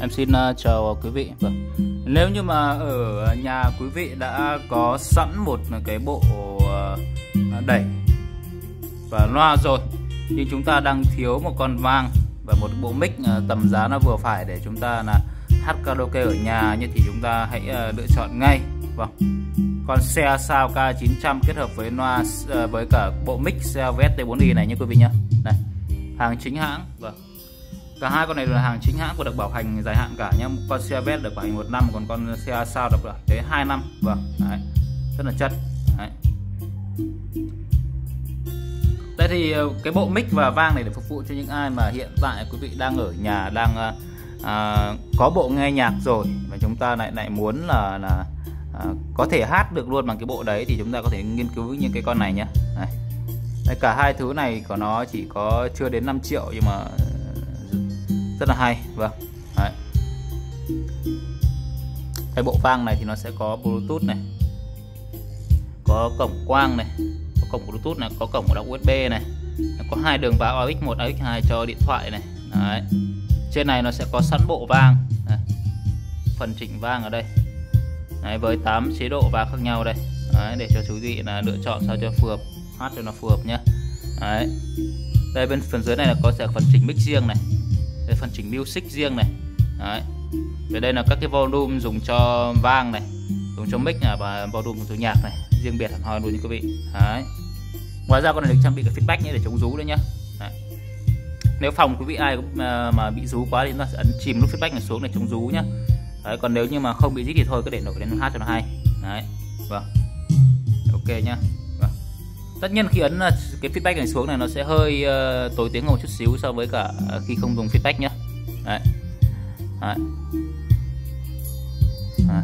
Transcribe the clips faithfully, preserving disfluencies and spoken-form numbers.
Em xin uh, chào quý vị. Vâng. Nếu như mà ở nhà quý vị đã có sẵn một cái bộ uh, đẩy và loa rồi, nhưng chúng ta đang thiếu một con vang và một bộ mic uh, tầm giá nó vừa phải để chúng ta là hát karaoke ở nhà như, thì chúng ta hãy uh, lựa chọn ngay. Vâng. Con xe sao K chín trăm kết hợp với loa uh, với cả bộ mic xe vê ét T bốn i này nhé quý vị nhé. Này, hàng chính hãng. Vâng. Cả hai con này là hàng chính hãng của được bảo hành dài hạn cả nhé. Con xe vét được bảo hành một năm, còn con xe sao được bảo tới hai năm. Vâng, đấy, rất là chất. Đấy. Đây thì cái bộ mic và vang này để phục vụ cho những ai mà hiện tại quý vị đang ở nhà, đang à, có bộ nghe nhạc rồi và chúng ta lại lại muốn là là à, có thể hát được luôn bằng cái bộ đấy, thì chúng ta có thể nghiên cứu những cái con này nhé. Đấy. Đây, cả hai thứ này của nó chỉ có chưa đến năm triệu nhưng mà rất là hay. Vâng. Đấy. Cái bộ vang này thì nó sẽ có Bluetooth này, có cổng quang này, có cổng Bluetooth này, có cổng đọc u ét bê này, có hai đường vào a ích một, a ích hai cho điện thoại này. Đấy. Trên này nó sẽ có sẵn bộ vang. Đấy. Phần chỉnh vang ở đây. Đấy, với tám chế độ vang khác nhau đây. Đấy, để cho quý vị là lựa chọn sao cho phù hợp, hát cho nó phù hợp nhé. Đấy. Đây bên phần dưới này là có sẽ phần chỉnh mic riêng này. Đây phần chỉnh music riêng này. Đấy. Về đây là các cái volume dùng cho vang này, dùng cho mic này, và volume dùng cho nhạc này, riêng biệt hẳn hoi luôn nha quý vị. Đấy. Ngoài ra con này được trang bị cái feedback nhé để chống rú nữa nhá. Đấy. Nếu phòng quý vị ai mà, mà bị rú quá thì chúng ta sẽ ấn chìm nút feedback này xuống để chống rú nhá. Đấy, còn nếu như mà không bị rít thì thôi cứ để nổi lên hát cho nó hay. Đấy. Vâng. Ok nhá. Vâng. Tất nhiên khi ấn cái feedback này xuống này nó sẽ hơi uh, tối tiếng hơn một chút xíu so với cả khi không dùng feedback nhá. Đấy. Đấy. Đấy.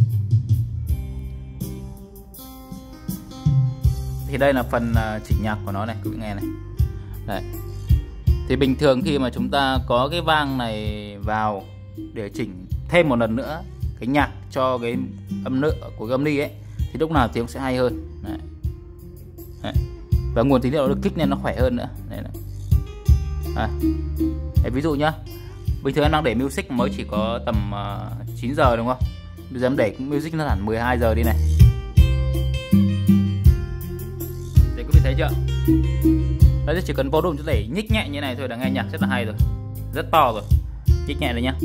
Thì đây là phần uh, chỉnh nhạc của nó này, quý vị nghe này. Đấy. Thì bình thường khi mà chúng ta có cái vang này vào để chỉnh thêm một lần nữa cái nhạc cho cái âm lượng của cái âm ly ấy, thì lúc nào tiếng sẽ hay hơn. Đấy. Đấy. Và nguồn tín hiệu được kích nên nó khỏe hơn nữa. Đấy. Đấy. Đấy, ví dụ nhá, bình thường em đang để music mới chỉ có tầm uh, chín giờ đúng không? Bây giờ em để music nó hẳn mười hai giờ đi này. Để quý vị thấy chưa? Đấy, chỉ cần volume cho để nhích nhẹ như này thôi là nghe nhạc rất là hay rồi, rất to rồi. Nhích nhẹ đây nhá.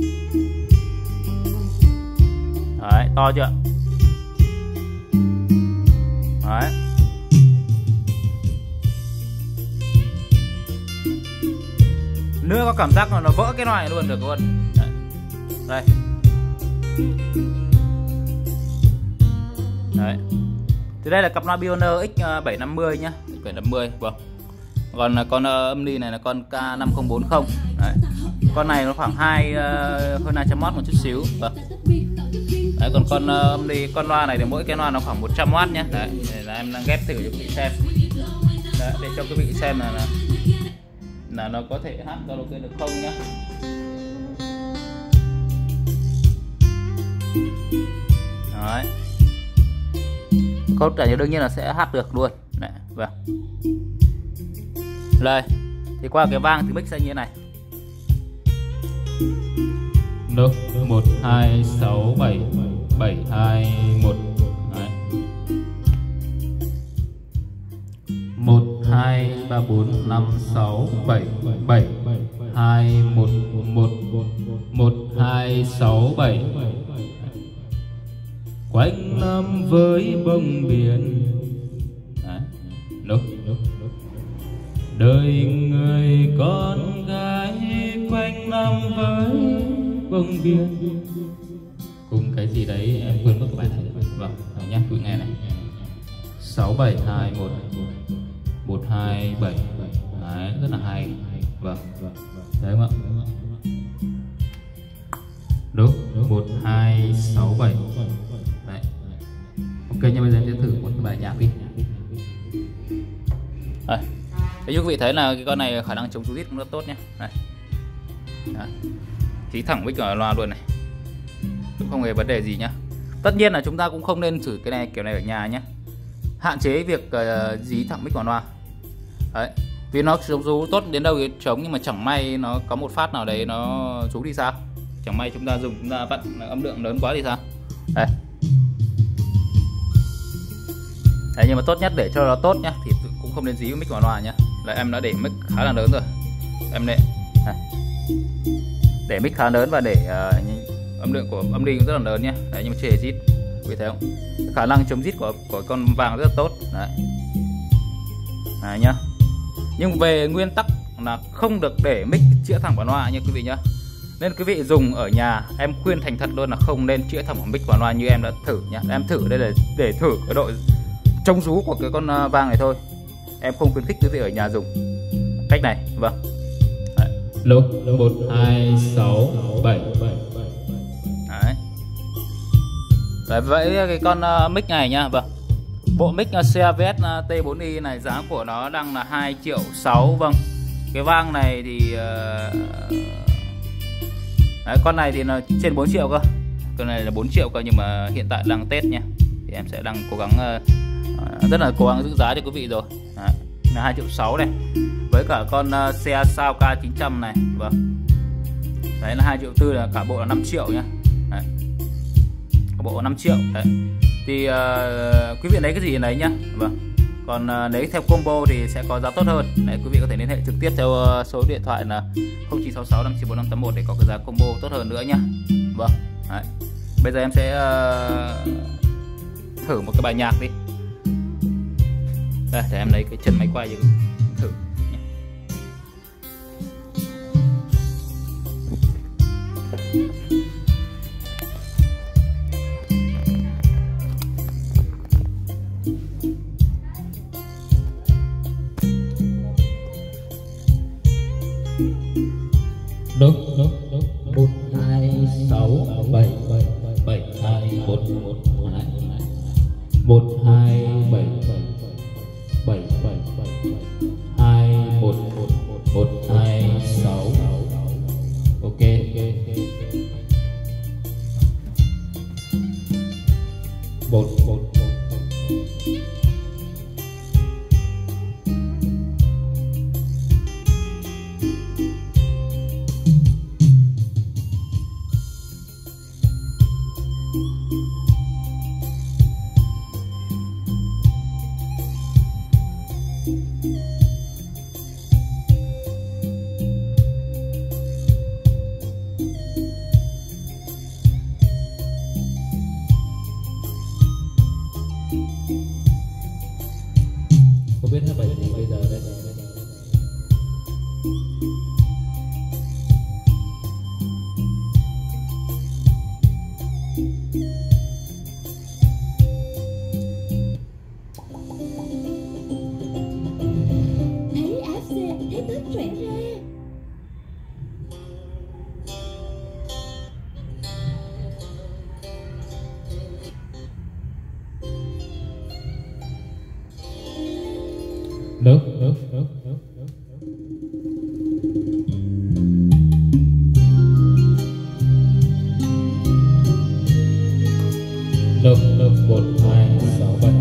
Đấy, to chưa? Đấy. Nữa có cảm giác là nó vỡ cái loại luôn được luôn. Đấy. Đây. Đấy. Thì đây là cặp loa Pioneer X bảy năm mươi nhá, bảy năm mươi. Vâng. Còn con âm ly này là con K năm không bốn không. Đấy. Con này nó khoảng hai uh, hơn hai trăm oát một chút xíu. Vâng. Đấy, còn con uh, âm ly, con loa này thì mỗi cái loa nó khoảng một trăm oát nhé. Đấy, để là em đang ghép thử cho quý vị xem. Đấy, để cho quý vị xem là, là là nó có thể hát karaoke được không nhá. Đấy. Cốt cả như đương nhiên là sẽ hát được luôn. Đấy, vâng. Đây, thì qua cái vang thì mic sẽ như thế này. Nốt một hai sáu bảy bảy hai một. một hai ba bốn năm sáu bảy bảy hai một một một hai sáu bảy. Quanh năm với bông biển. Nốt. Đời người con gái quanh năm với bông biển. Cùng cái gì đấy em quên mất cái bài này. Vâng, nhắc quý nghe này. Sáu bảy hai một một hai bảy. Đấy, rất là hay. Vâng. Đấy không ạ? Đúng, một hai sáu bảy. Đấy. Ok, nhưng bây giờ em sẽ thử một cái bài nhạc đi. Đây. Thế như quý vị thấy là cái con này khả năng chống rú rít cũng rất tốt nhé. Đây. Đấy. Chí thẳng mic ở loa luôn này, cũng không hề vấn đề gì nhá. Tất nhiên là chúng ta cũng không nên thử cái này kiểu này ở nhà nhé. Hạn chế việc uh, dí thẳng mic vào loa. Đấy. Vì nó chống rú tốt đến đâu thì chống, nhưng mà chẳng may nó có một phát nào đấy nó rú thì sao? chẳng may chúng ta dùng chúng ta vặn âm lượng lớn quá thì sao. Đây. Đấy, nhưng mà tốt nhất để cho nó tốt nhá thì cũng không nên dí mic vào loa nhá. Là em đã để mic khá là lớn rồi. Em để này. Để mic khá lớn và để uh, âm lượng của âm ly cũng rất là lớn nhá. Đấy, nhưng mà chưa hề rít. Quý thấy không? Khả năng chống rít của của con vàng rất là tốt. Đấy. Đấy nhá. Nhưng về nguyên tắc là không được để mic chĩa thẳng vào loa nha quý vị nhá. Nên quý vị dùng ở nhà em khuyên thành thật luôn là không nên chĩa thẳng vào mic vào loa như em đã thử nhá. Em thử đây là để thử cái độ chống rú của cái con vàng này thôi. Em không khuyến khích quý vị ở nhà dùng cách này. Vâng. Lô một hai sáu bảy. Đấy. Đấy, vậy cái con uh, mic này nhá. Vâng. Bộ mic uh, xê a vê ét uh, T bốn i này giá của nó đang là hai triệu sáu. Vâng. Cái vang này thì uh... Đấy, con này thì nó trên bốn triệu cơ. Con này là bốn triệu cơ, nhưng mà hiện tại đang Tết nha. Thì em sẽ đang cố gắng uh, rất là cố gắng giữ giá cho quý vị rồi. Đấy, là hai triệu sáu này. Với cả con uh, xe sao K chín trăm này. Vâng. Đấy là hai triệu tư, là cả bộ là năm triệu nhá. Đấy. Cả bộ năm triệu. Đấy. Thì uh, quý vị lấy cái gì lấy nhá. Vâng. Còn uh, nếu theo combo thì sẽ có giá tốt hơn. Đấy, quý vị có thể liên hệ trực tiếp theo uh, số điện thoại là không chín sáu sáu năm chín bốn năm tám một để có cái giá combo tốt hơn nữa nhá. Vâng. Đấy. Bây giờ em sẽ uh, thử một cái bài nhạc đi. Đây, để em lấy cái chân máy quay thử nhé. Đúng đúng đúng. Một hai sáu bảy bảy hai một một hai một hai bảy bảy bảy hai một một một hai sáu. Ok. Một một không biết hát bài gì bây giờ đây. Thấy áp xe, thấy Tết trẻ ra. Nước nước nước nước nước nước một hai sáu bảy.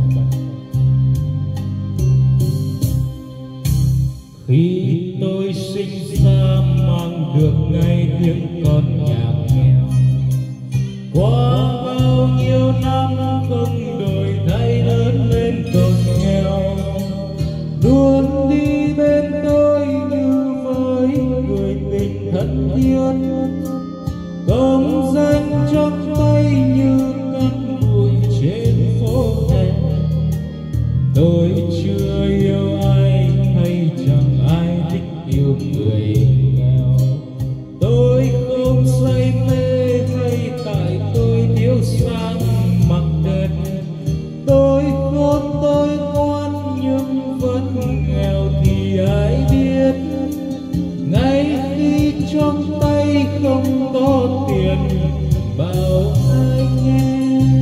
Khi tôi sinh ra mang được ngày tiếng con nhạc nghèo, qua bao nhiêu năm không đổi thay lớn lên còn nghèo, luôn đi bên tôi như với người tình thân thiết, công danh trong tay như cát bụi trên phố hè. Tôi chưa yêu ai hay chẳng ai thích yêu người nghèo, tôi không say mê hay tại tôi thiếu sáng mặc đẹp, tôi khôn tôi ngoan nhưng vẫn nghèo thì ai biết. Ngay khi trong tay không có tiền bảo ai nghe.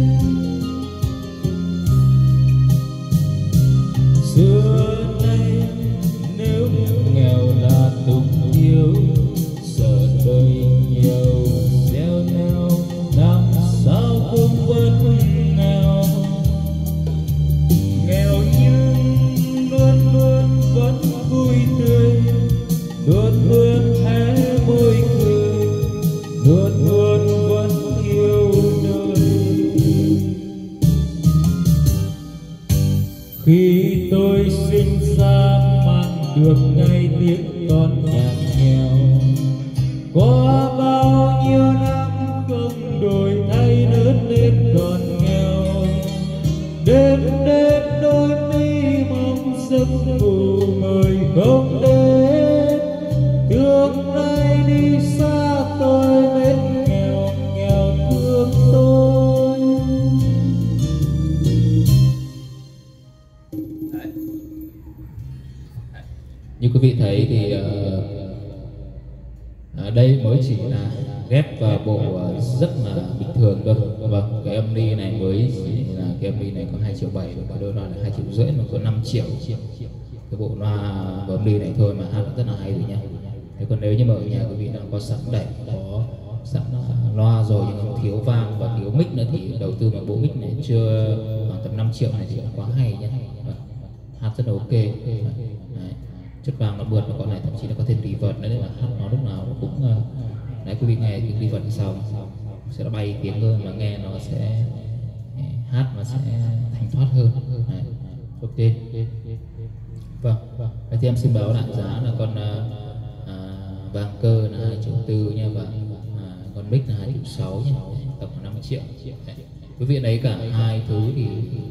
Xưa nay nếu nghèo là túng thiếu, sợ đời nhiều gieo neo, làm sao cũng vẫn nghèo. Nghèo nhưng luôn luôn vẫn vui tươi, luôn luôn hé môi cười, luôn Khi tôi sinh ra mang được ngay tiếng con nhạc nghèo, qua bao nhiêu năm không đổi thay lớn lên còn nghèo. Đêm đêm đôi mi mong giấc ngủ mời không đến, tương lai đi xa tôi mến nghèo nghèo thương tôi. Đấy. Như quý vị thấy thì uh, ở đây mới chỉ là ghép vào bộ uh, rất là bình thường thôi. Vâng, cái âm ly này mới chỉ là cái âm ly này có hai triệu bảy, và đôi loa là hai triệu rưỡi mà có năm triệu. Cái bộ loa và âm ly này thôi mà hát rất là hay rồi nha. Thế còn nếu như mà ở nhà quý vị đang có sẵn đẩy, có sẵn loa rồi nhưng mà thiếu vang và thiếu mic nữa thì đầu tư vào bộ mic này chưa khoảng tầm năm triệu này thì quá hay nhé. Hát rất là ok. Đấy. Chất vàng nó mượt, và con này thậm chí nó có thêm reverb nữa nên là hát nó lúc nào nó cũng đấy, quý vị nghe tiếng reverb sau sẽ bay tiếng hơn và nghe nó sẽ hát nó sẽ thanh thoát hơn. Đấy. Ok. Vâng, vậy thì em xin báo lại giá là con à, vàng cơ là hai triệu tư nha, và à, con mic là hai triệu sáu nha, tổng là năm triệu. Đấy. Quý vị lấy cả hai thứ thì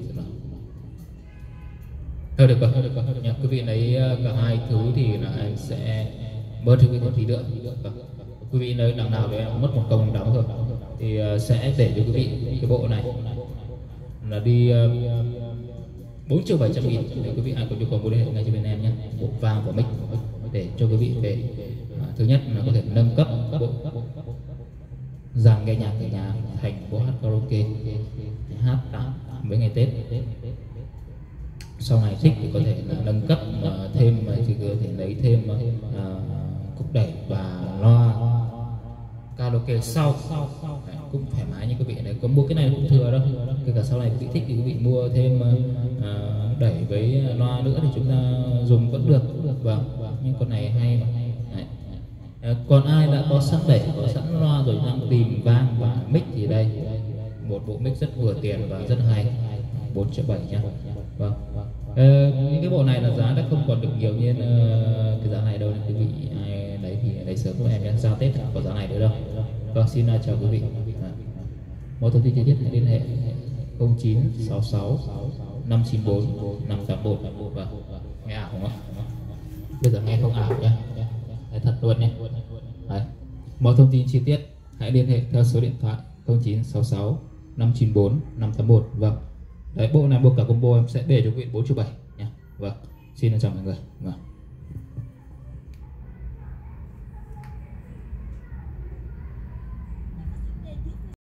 thôi được rồi, được rồi, nha. Quý vị lấy cả hai thứ thì là em sẽ bớt cho quý vị tí nữa. Quý vị lấy đằng nào để em mất một công đóng thôi thì sẽ để cho quý vị cái bộ này là đi bốn triệu bảy trăm nghìn. Để quý vị ai có nhu cầu mua liên hệ ngay cho bên em nhé. Bộ vàng và mic để cho quý vị về à, thứ nhất là có thể nâng cấp bộ dàn nghe nhạc ở nhà thành bộ hát karaoke, hát với ngày Tết. Sau này thích thì có thể là nâng cấp uh, thêm mà chỉ có thể lấy thêm uh, cúc đẩy và loa karaoke sau. Đấy, cũng thoải mái như quý vị này, có mua cái này cũng thừa đâu. Kể cả sau này quý vị thích thì quý vị mua thêm uh, đẩy với loa nữa thì chúng ta dùng vẫn được. Vâng, nhưng con này hay mà. Đấy. Còn ai đã có sẵn đẩy, có sẵn loa rồi đang tìm vang và mic thì đây một bộ mic rất vừa tiền và rất hay, bốn triệu bảy nha. Vâng. Ờ, cái bộ này là giá đã không còn được nhiều như uh, cái giá này đâu, nên quý vị ai lấy thì lấy sớm của em nhé, giao Tết có giá này nữa đâu. Vâng, xin uh, chào quý vị. Mọi thông tin chi tiết hãy liên hệ không chín sáu sáu năm chín bốn năm tám một. Vâng, nghe ảo không ạ? Bây giờ nghe không ảo nhá, đấy, thật luôn nhé. Đấy. Mọi thông tin chi tiết hãy liên hệ theo số điện thoại không chín sáu sáu năm chín bốn năm tám một. Vâng. Đấy, bộ này bộ cả combo em sẽ để cho quý vị bốn triệu bảy nha. Vâng, xin chào mọi người. Vâng.